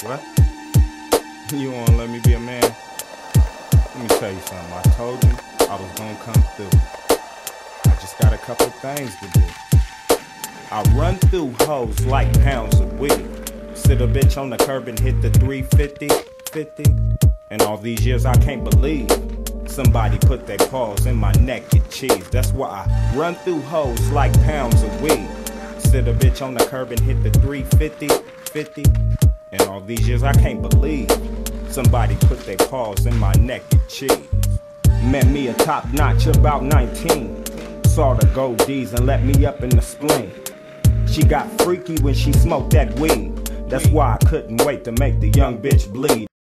What? You wanna let me be a man? Let me tell you something. I told you I was gonna come through. I just got a couple things to do. I run through hoes like pounds of weed. Sit a bitch on the curb and hit the 350, 50. And all these years I can't believe somebody put their paws in my neck and cheese. That's why I run through hoes like pounds of weed. Sit a bitch on the curb and hit the 350, 50. And all these years I can't believe somebody put their paws in my neck and cheese. Met me a top notch about 19. Saw the gold D's and let me up in the spleen. She got freaky when she smoked that weed. That's why I couldn't wait to make the young bitch bleed.